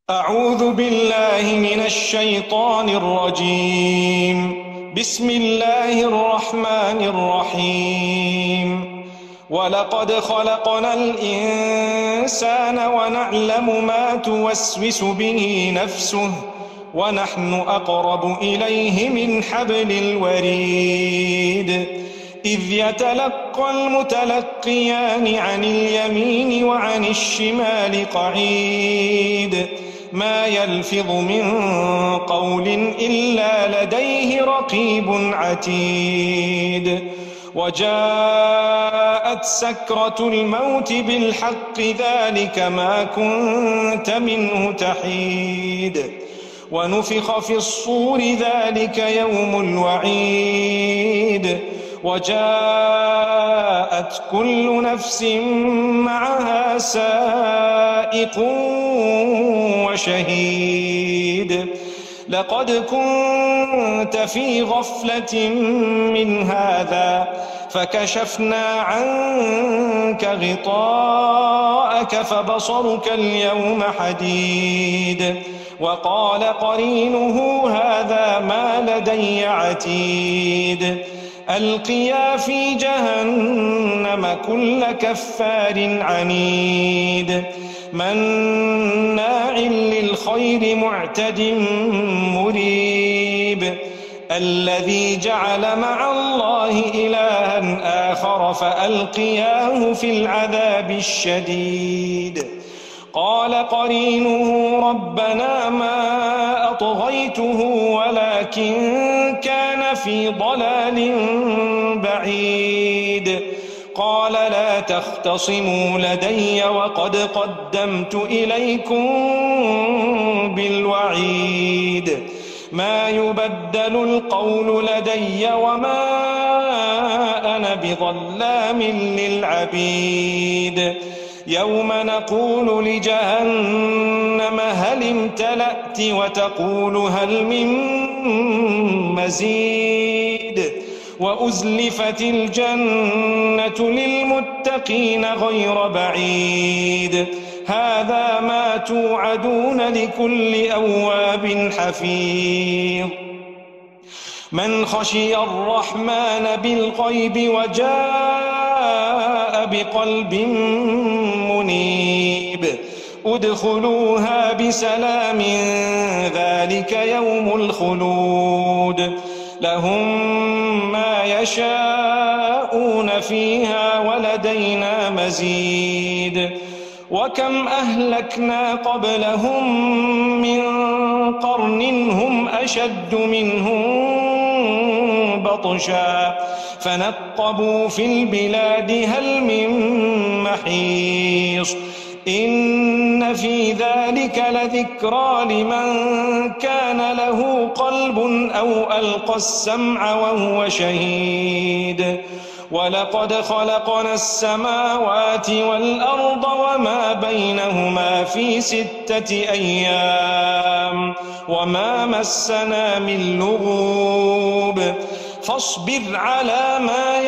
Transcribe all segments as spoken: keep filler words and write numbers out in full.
أعوذ بالله من الشيطان الرجيم. بسم الله الرحمن الرحيم. ولقد خلقنا الإنسان ونعلم ما توسوس به نفسه ونحن أقرب إليه من حبل الوريد. إذ يتلقى المتلقيان عن اليمين وعن الشمال قعيد ما يلفظ من قول إلا لديه رقيب عتيد. وجاءت سكرة الموت بالحق ذلك ما كنت منه تحيد. ونفخ في الصور ذلك يوم الوعيد. وجاءت كل نفس معها سائق وشهيد. لقد كنت في غفلة من هذا فكشفنا عنك غطاءك فبصرك اليوم حديد. وقال قرينه هذا ما لدي عتيد. ألقيا في جهنم كل كفار عنيد مناع للخير معتد مريب. الذي جعل مع الله إلها آخر فألقياه في العذاب الشديد. قال قرينه ربنا ما أطغيته ولكن كان في ضلال بعيد. قال لا تختصموا لدي وقد قدمت إليكم بالوعيد. ما يبدل القول لدي وما أنا بظلام للعبيد. يوم نقول لجهنم هل امتلأت وتقول هل من مزيد. وأزلفت الجنة للمتقين غير بعيد. هذا ما توعدون لكل أواب حفيظ. من خشي الرحمن بالغيب وجاء بقلب منيب ادخلوها بسلام ذلك يوم الخلود. لهم ما يشاءون فيها ولدينا مزيد. وكم أهلكنا قبلهم من قرن هم أشد منهم بطشا فنقبوا في البلاد هل من محيص. إن في ذلك لذكرى لمن كان له قلب أو ألقى السمع وهو شهيد. ولقد خلقنا السماوات والأرض وما بينهما في ستة أيام وما مسنا من لغوب. فاصبر على ما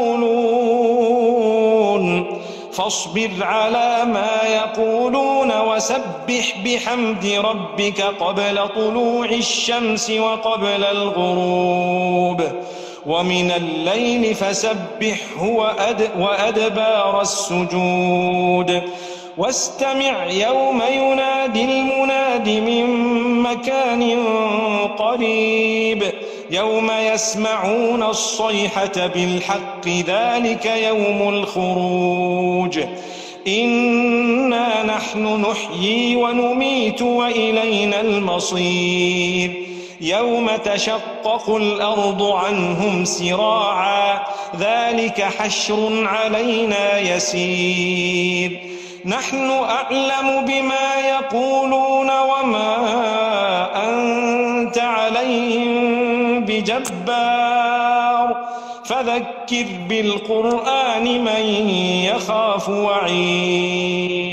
يقولون فاصبر على ما يقولون وسبح بحمد ربك قبل طلوع الشمس وقبل الغروب. ومن الليل فسبحه وأدبار السجود. واستمع يوم ينادي المناد من مكان قريب. يوم يسمعون الصيحة بالحق ذلك يوم الخروج. إنا نحن نحيي ونميت وإلينا المصير. يوم تشقق الأرض عنهم سراعا ذلك حشر علينا يسير. نحن أعلم بما يقولون وما أنت عليهم بجبار. فذكر بالقرآن من يخاف وعيد.